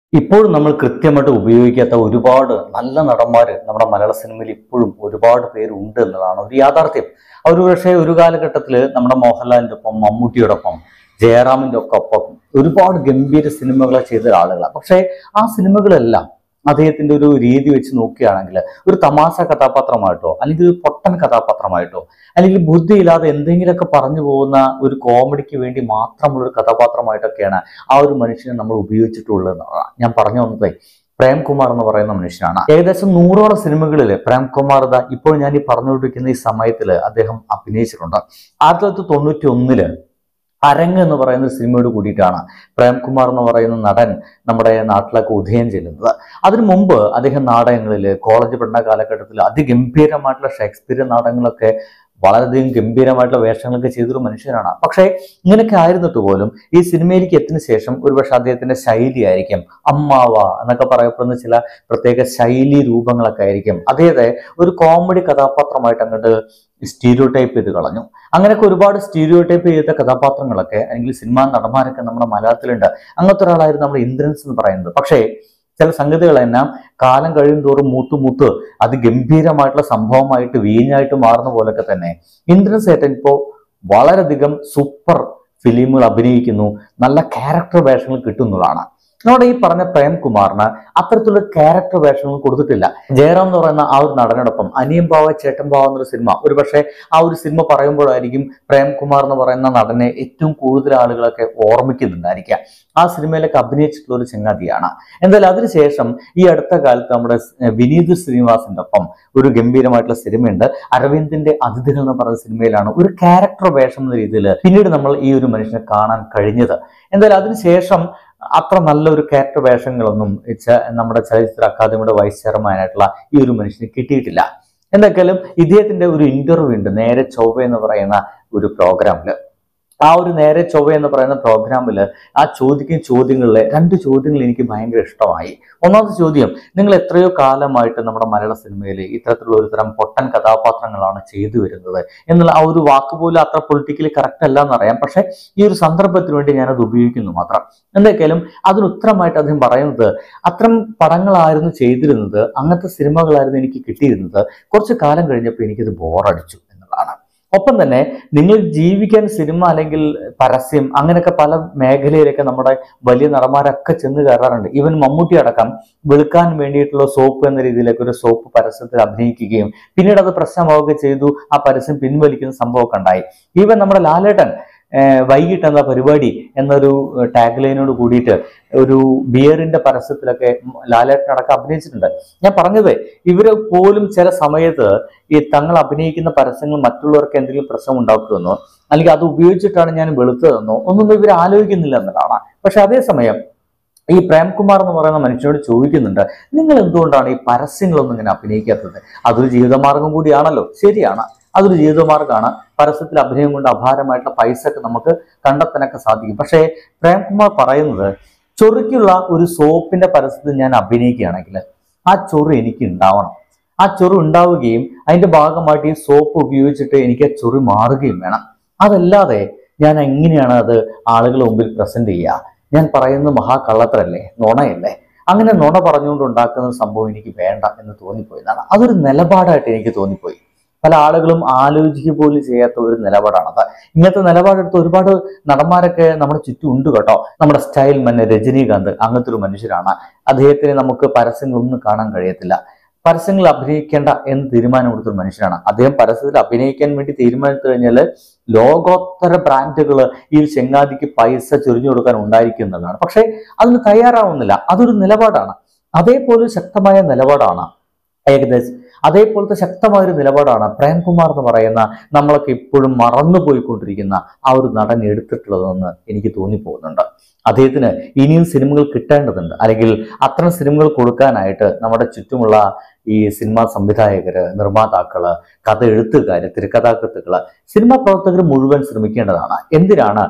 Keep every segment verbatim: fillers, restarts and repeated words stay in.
ഇപ്പോഴും നമ്മൾ കൃത്യമായിട്ട് ഉപയോഗിക്കാത്ത ഒരുപാട് നല്ല നടന്മാർ നമ്മുടെ മലയാള സിനിമയിൽ ഇപ്പോഴും ഒരുപാട് പേരുണ്ട് എന്നതാണ് ഒരു യാഥാർത്ഥ്യം. അവർ പക്ഷേ ഒരു കാലഘട്ടത്തിൽ നമ്മുടെ മോഹൻലാലിൻ്റെ ഒപ്പം മമ്മൂട്ടിയോടൊപ്പം ജയറാമിൻ്റെ ഒക്കെ ഒപ്പം ഒരുപാട് ഗംഭീര സിനിമകൾ ചെയ്ത ആളുകളാണ്. പക്ഷേ ആ സിനിമകളെല്ലാം അദ്ദേഹത്തിന്റെ ഒരു രീതി വെച്ച് നോക്കുകയാണെങ്കിൽ ഒരു തമാശ കഥാപാത്രമായിട്ടോ അല്ലെങ്കിൽ ഒരു പൊട്ടൻ കഥാപാത്രമായിട്ടോ അല്ലെങ്കിൽ ബുദ്ധിയില്ലാതെ എന്തെങ്കിലുമൊക്കെ പറഞ്ഞു പോകുന്ന ഒരു കോമഡിക്ക് വേണ്ടി മാത്രമുള്ള ഒരു കഥാപാത്രമായിട്ടൊക്കെയാണ് ആ ഒരു മനുഷ്യനെ നമ്മൾ ഉപയോഗിച്ചിട്ടുള്ളത് എന്നാണ് ഞാൻ പറഞ്ഞു വന്നത്. പ്രേംകുമാർ എന്ന് പറയുന്ന മനുഷ്യനാണ്. ഏകദേശം നൂറോളം സിനിമകളിൽ പ്രേംകുമാർ ദാ ഇപ്പോൾ ഞാൻ ഈ പറഞ്ഞുകൊണ്ടിരിക്കുന്ന ഈ സമയത്തിൽ അദ്ദേഹം അഭിനയിച്ചിട്ടുണ്ട്. ആയിരത്തി തൊള്ളായിരത്തി തൊണ്ണൂറ്റി ഒന്നില് അരങ്ങ് എന്ന് പറയുന്ന സിനിമയോട് കൂടിയിട്ടാണ് പ്രേംകുമാർ എന്ന് പറയുന്ന നടൻ നമ്മുടെ നാട്ടിലേക്ക് ഉദയം ചെല്ലുന്നത്. അതിനു മുമ്പ് അദ്ദേഹം നാടകങ്ങളിൽ കോളേജ് പഠന കാലഘട്ടത്തിൽ അതിഗംഭീരമായിട്ടുള്ള ഷേക്സ്പിയർ നാടകങ്ങളൊക്കെ വളരെയധികം ഗംഭീരമായിട്ടുള്ള വേഷങ്ങളൊക്കെ ചെയ്തൊരു മനുഷ്യനാണ്. പക്ഷേ ഇങ്ങനെയൊക്കെ ആയിരുന്നിട്ട് പോലും ഈ സിനിമയിലേക്ക് എത്തിയ ശേഷം ഒരുപക്ഷെ അദ്ദേഹത്തിന്റെ ശൈലി ആയിരിക്കും, അമ്മാവ എന്നൊക്കെ പറയപ്പെടുന്ന ചില പ്രത്യേക ശൈലി രൂപങ്ങളൊക്കെ ആയിരിക്കും അദ്ദേഹത്തെ ഒരു കോമഡി കഥാപാത്രമായിട്ട് അങ്ങോട്ട് സ്റ്റീരിയോ ടൈപ്പ് ചെയ്ത് കളഞ്ഞു. അങ്ങനെയൊക്കെ ഒരുപാട് സ്റ്റീരിയോ ടൈപ്പ് ചെയ്ത കഥാപാത്രങ്ങളൊക്കെ അല്ലെങ്കിൽ സിനിമാ നടന്മാരൊക്കെ നമ്മുടെ മലയാളത്തിലുണ്ട്. അങ്ങനത്തെ ഒരാളായിരുന്നു നമ്മുടെ ഇന്ദ്രൻസ് എന്ന് പറയുന്നത്. പക്ഷേ ചില സംഗതികളെല്ലാം കാലം കഴിയും തോറും മൂത്ത് മൂത്ത് അതിഗംഭീരമായിട്ടുള്ള സംഭവമായിട്ട് വീഞ്ഞായിട്ട് മാറുന്ന പോലൊക്കെ തന്നെ ഇന്ദ്രൻസ് ഏട്ടൻ ഇപ്പോൾ വളരെയധികം സൂപ്പർ ഫിലിമുകൾ അഭിനയിക്കുന്നു, നല്ല ക്യാരക്ടർ വേഷങ്ങൾ കിട്ടുന്നതാണ്. നമ്മുടെ ഈ പറഞ്ഞ പ്രേംകുമാറിന് അത്തരത്തിലുള്ള ക്യാരക്ടർ വേഷങ്ങൾ കൊടുത്തിട്ടില്ല. ജയറാം എന്ന് പറയുന്ന ആ ഒരു നടനോടൊപ്പം അനിയൻ ബാവ ചേട്ടൻ ബാവ എന്നൊരു സിനിമ, ഒരു പക്ഷേ ആ ഒരു സിനിമ പറയുമ്പോഴായിരിക്കും പ്രേംകുമാർ എന്ന് പറയുന്ന നടനെ ഏറ്റവും കൂടുതൽ ആളുകളൊക്കെ ഓർമ്മിക്കുന്നുണ്ടായിരിക്കുക. ആ സിനിമയിലൊക്കെ അഭിനയിച്ചിട്ടുള്ള ഒരു ചങ്ങാതിയാണ്. എന്തായാലും അതിനുശേഷം ഈ അടുത്ത കാലത്ത് നമ്മുടെ വിനീത് ശ്രീനിവാസിന്റെ ഒപ്പം ഒരു ഗംഭീരമായിട്ടുള്ള സിനിമയുണ്ട്, അരവിന്ദിന്റെ അതിഥികൾ എന്ന് പറയുന്ന സിനിമയിലാണ് ഒരു ക്യാരക്ടർ വേഷം എന്ന രീതിയിൽ പിന്നീട് നമ്മൾ ഈ ഒരു മനുഷ്യനെ കാണാൻ കഴിഞ്ഞത്. എന്തായാലും അതിനുശേഷം അത്ര നല്ലൊരു ക്യാരക്ടർ വേഷങ്ങളൊന്നും നമ്മുടെ ചലച്ചിത്ര അക്കാദമിയുടെ വൈസ് ചെയർമാനായിട്ടുള്ള ഈ ഒരു മനുഷ്യന് കിട്ടിയിട്ടില്ല. എന്തൊക്കെയാലും ഇദ്ദേഹത്തിന്റെ ഒരു ഇന്റർവ്യൂ ഉണ്ട് നേരെ ചൊവ്വ എന്ന് പറയുന്ന ഒരു പ്രോഗ്രാമില്. ആ ഒരു നേരെ ചൊവ്വ എന്ന് പറയുന്ന പ്രോഗ്രാമിൽ ആ ചോദിക്കുന്ന ചോദ്യങ്ങളിലെ രണ്ട് ചോദ്യങ്ങൾ എനിക്ക് ഭയങ്കര ഇഷ്ടമായി. ഒന്നാമത്തെ ചോദ്യം, നിങ്ങൾ എത്രയോ കാലമായിട്ട് നമ്മുടെ മലയാള സിനിമയിൽ ഇത്തരത്തിലുള്ള ഒരു തരം പൊട്ടൻ കഥാപാത്രങ്ങളാണ് ചെയ്തു വരുന്നത് എന്നുള്ള ആ ഒരു വാക്ക് പോലും അത്ര പൊളിറ്റിക്കലി കറക്റ്റ് അല്ല എന്നറിയാം. പക്ഷെ ഈ ഒരു സന്ദർഭത്തിന് വേണ്ടി ഞാനത് ഉപയോഗിക്കുന്നു മാത്രം. എന്തൊക്കെയാലും അതിന് ഉത്തരമായിട്ട് അദ്ദേഹം പറയുന്നത്, അത്തരം പടങ്ങളായിരുന്നു ചെയ്തിരുന്നത്, അങ്ങനത്തെ സിനിമകളായിരുന്നു എനിക്ക് കിട്ടിയിരുന്നത്, കുറച്ച് കാലം കഴിഞ്ഞപ്പോൾ എനിക്കത് ബോറടിച്ചു എന്നുള്ളതാണ്. ഒപ്പം തന്നെ നിങ്ങൾ ജീവിക്കാൻ സിനിമ അല്ലെങ്കിൽ പരസ്യം അങ്ങനെയൊക്കെ പല മേഖലയിലൊക്കെ നമ്മുടെ വലിയ നടന്മാരൊക്കെ ചെന്ന് കയറാറുണ്ട്. ഈവൻ മമ്മൂട്ടി അടക്കം വെളുക്കാൻ വേണ്ടിയിട്ടുള്ള സോപ്പ് എന്ന രീതിയിലൊക്കെ ഒരു സോപ്പ് പരസ്യത്തിൽ അഭിനയിക്കുകയും പിന്നീട് അത് പ്രശ്നമാവുകയും ചെയ്തു. ആ പരസ്യം പിൻവലിക്കുന്ന സംഭവമൊക്കെ ഉണ്ടായി. ഈവൻ നമ്മുടെ ലാലേട്ടൻ വൈകിട്ട് എന്ന പരിപാടി എന്നൊരു ടാഗ് ലൈനോട് കൂടിയിട്ട് ഒരു ബിയറിന്റെ പരസ്യത്തിലൊക്കെ ലാലേട്ടനടക്കം അഭിനയിച്ചിട്ടുണ്ട്. ഞാൻ പറഞ്ഞത് ഇവര് പോലും ചില സമയത്ത് ഈ തങ്ങൾ അഭിനയിക്കുന്ന പരസ്യങ്ങൾ മറ്റുള്ളവർക്ക് എന്തെങ്കിലും പ്രശ്നം ഉണ്ടാക്കുമെന്നോ അല്ലെങ്കിൽ അത് ഉപയോഗിച്ചിട്ടാണ് ഞാൻ വെളുത്തതെന്നോ ഒന്നും ഇവർ ആലോചിക്കുന്നില്ല എന്നതാണ്. പക്ഷെ അതേസമയം ഈ പ്രേംകുമാർ എന്ന് പറയുന്ന മനുഷ്യനോട് ചോദിക്കുന്നുണ്ട്, നിങ്ങൾ എന്തുകൊണ്ടാണ് ഈ പരസ്യങ്ങളൊന്നും ഇങ്ങനെ അഭിനയിക്കാത്തത്? അതൊരു ജീവിതമാർഗം കൂടിയാണല്ലോ. ശരിയാണ്, അതൊരു ജീവിതമാർഗ്ഗമാണ്. പരസ്യത്തിൽ അഭിനയം കൊണ്ട് അപാരമായിട്ടുള്ള പൈസ ഒക്കെ നമുക്ക് കണ്ടെത്താനൊക്കെ സാധിക്കും. പക്ഷേ പ്രേംകുമാർ പറയുന്നത്, ചൊറിക്കുള്ള ഒരു സോപ്പിന്റെ പരസ്യത്തിൽ ഞാൻ അഭിനയിക്കുകയാണെങ്കിൽ ആ ചൊറി എനിക്ക് ഉണ്ടാവണം. ആ ചൊറി ഉണ്ടാവുകയും അതിന്റെ ഭാഗമായിട്ട് ഈ സോപ്പ് ഉപയോഗിച്ചിട്ട് എനിക്ക് ആ ചൊറി മാറുകയും വേണം. അതല്ലാതെ ഞാൻ എങ്ങനെയാണ് അത് ആളുകളുടെ മുമ്പിൽ പ്രസന്റ് ചെയ്യുക? ഞാൻ പറയുന്നത് മഹാകള്ളത്തരല്ലേ, നുണയല്ലേ? അങ്ങനെ നുണ പറഞ്ഞുകൊണ്ട് ഉണ്ടാക്കുന്ന സംഭവം എനിക്ക് വേണ്ട എന്ന് തോന്നിപ്പോയതാണ്. അതൊരു നിലപാടായിട്ട് എനിക്ക് തോന്നിപ്പോയി. പല ആളുകളും ആലോചിക്കുക പോലും ചെയ്യാത്ത ഒരു നിലപാടാണത്. ഇങ്ങനത്തെ നിലപാടെടുത്ത് ഒരുപാട് നടന്മാരൊക്കെ നമ്മുടെ ചുറ്റും ഉണ്ട് കേട്ടോ. നമ്മുടെ സ്റ്റൈൽ മൻ രജനീകാന്ത് അങ്ങനത്തെ ഒരു മനുഷ്യരാണ്. അദ്ദേഹത്തിന് നമുക്ക് പരസ്യങ്ങളൊന്നും കാണാൻ കഴിയത്തില്ല. പരസ്യങ്ങൾ അഭിനയിക്കേണ്ട എന്ന് തീരുമാനമെടുത്തൊരു മനുഷ്യനാണ് അദ്ദേഹം. പരസ്യത്തിൽ അഭിനയിക്കാൻ വേണ്ടി തീരുമാനിച്ചു കഴിഞ്ഞാൽ ലോകോത്തര ബ്രാൻഡുകൾ ഈ ചെങ്ങാതിക്ക് പൈസ ചൊരിഞ്ഞു കൊടുക്കാൻ ഉണ്ടായിരിക്കുന്നതാണ്. പക്ഷെ അതിന് തയ്യാറാവുന്നില്ല. അതൊരു നിലപാടാണ്. അതേപോലെ ശക്തമായ നിലപാടാണ് ഏകദേശം അതേപോലത്തെ ശക്തമായൊരു നിലപാടാണ് പ്രേംകുമാർ എന്ന് പറയുന്ന നമ്മളൊക്കെ ഇപ്പോഴും മറന്നു പോയിക്കൊണ്ടിരിക്കുന്ന ആ ഒരു നടൻ എടുത്തിട്ടുള്ളതെന്ന് എനിക്ക് തോന്നിപ്പോകുന്നുണ്ട്. അദ്ദേഹത്തിന് ഇനിയും സിനിമകൾ കിട്ടേണ്ടതുണ്ട്. അല്ലെങ്കിൽ അത്തരം സിനിമകൾ കൊടുക്കാനായിട്ട് നമ്മുടെ ചുറ്റുമുള്ള ഈ സിനിമാ സംവിധായകര്, നിർമ്മാതാക്കള്, കഥ എഴുത്തുകാര്, തിരക്കഥാകൃത്തുക്കള്, സിനിമാ പ്രവർത്തകർ മുഴുവൻ ശ്രമിക്കേണ്ടതാണ്. എന്തിനാണ്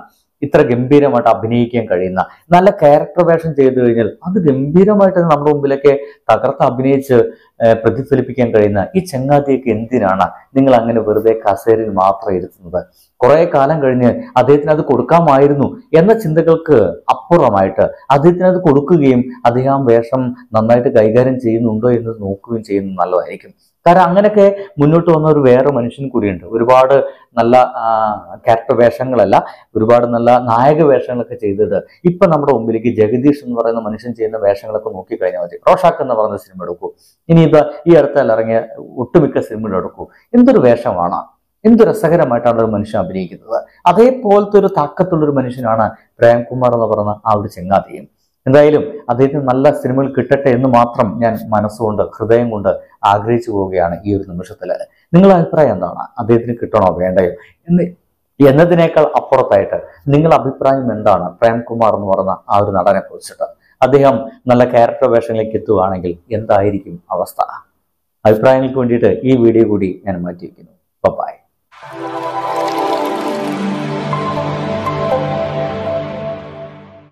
ഇത്ര ഗംഭീരമായിട്ട് അഭിനയിക്കാൻ കഴിയുന്ന, നല്ല ക്യാരക്ടർ വേഷം ചെയ്തു കഴിഞ്ഞാൽ അത് ഗംഭീരമായിട്ട് നമ്മുടെ മുമ്പിലൊക്കെ തകർത്ത് അഭിനയിച്ച് പ്രതിഫലിപ്പിക്കാൻ കഴിയുന്ന ഈ ചങ്ങാതിയൊക്കെ എന്തിനാണ് നിങ്ങൾ അങ്ങനെ വെറുതെ കസേരയിൽ മാത്രം ഇരുത്തുന്നത്? കുറെ കാലം കഴിഞ്ഞ് അദ്ദേഹത്തിന് അത് കൊടുക്കാമായിരുന്നു എന്ന ചിന്തകൾക്ക് അപ്പുറമായിട്ട് അദ്ദേഹത്തിന് അത് കൊടുക്കുകയും അദ്ദേഹം വേഷം നന്നായിട്ട് കൈകാര്യം ചെയ്യുന്നുണ്ടോ എന്ന് നോക്കുകയും ചെയ്യുന്നത് നല്ലതായിരിക്കും. കാരണം അങ്ങനെയൊക്കെ മുന്നോട്ട് വന്ന ഒരു വേറെ മനുഷ്യൻ കൂടിയുണ്ട്. ഒരുപാട് നല്ല ക്യാരക്ടർ വേഷങ്ങളല്ല, ഒരുപാട് നല്ല നായക വേഷങ്ങളൊക്കെ ചെയ്തത് ഇപ്പൊ നമ്മുടെ മുമ്പിലേക്ക് ജഗദീഷ് എന്ന് പറയുന്ന മനുഷ്യൻ ചെയ്യുന്ന വേഷങ്ങളൊക്കെ നോക്കിക്കഴിഞ്ഞാൽ മതി. റോഷാക്ക് എന്ന് പറയുന്ന സിനിമ എടുക്കൂ, ഇനി ഇപ്പൊ ഈ അടുത്തല്ല ഇറങ്ങിയ ഒട്ടുമിക്ക സിനിമകൾ എടുക്കൂ, എന്തൊരു വേഷമാണ്, എന്ത് രസകരമായിട്ടാണ് ഒരു മനുഷ്യൻ അഭിനയിക്കുന്നത്. അതേപോലത്തെ ഒരു താക്കത്തുള്ളൊരു മനുഷ്യനാണ് പ്രേംകുമാർ എന്ന് പറയുന്ന ആ ഒരു ചങ്ങാതിയും. എന്തായാലും അദ്ദേഹത്തിന് നല്ല സിനിമകൾ കിട്ടട്ടെ എന്ന് മാത്രം ഞാൻ മനസ്സുകൊണ്ട് ഹൃദയം കൊണ്ട് ആഗ്രഹിച്ചു പോവുകയാണ് ഈ ഒരു നിമിഷത്തില്. നിങ്ങളുടെ അഭിപ്രായം എന്താണ്? അദ്ദേഹത്തിന് കിട്ടണോ വേണ്ടയോ എന്ന് എന്നതിനേക്കാൾ അപ്പുറത്തായിട്ട് നിങ്ങളുടെ അഭിപ്രായം എന്താണ് പ്രേംകുമാർ എന്ന് പറയുന്ന ആ ഒരു നടനെ കുറിച്ചിട്ട്? അദ്ദേഹം നല്ല ക്യാരക്ടർ വേഷങ്ങളിലേക്ക് എത്തുകയാണെങ്കിൽ എന്തായിരിക്കും അവസ്ഥ? അഭിപ്രായങ്ങൾക്ക് വേണ്ടിയിട്ട് ഈ വീഡിയോ കൂടി ഞാൻ മാറ്റി വയ്ക്കുന്നു. ബൈ.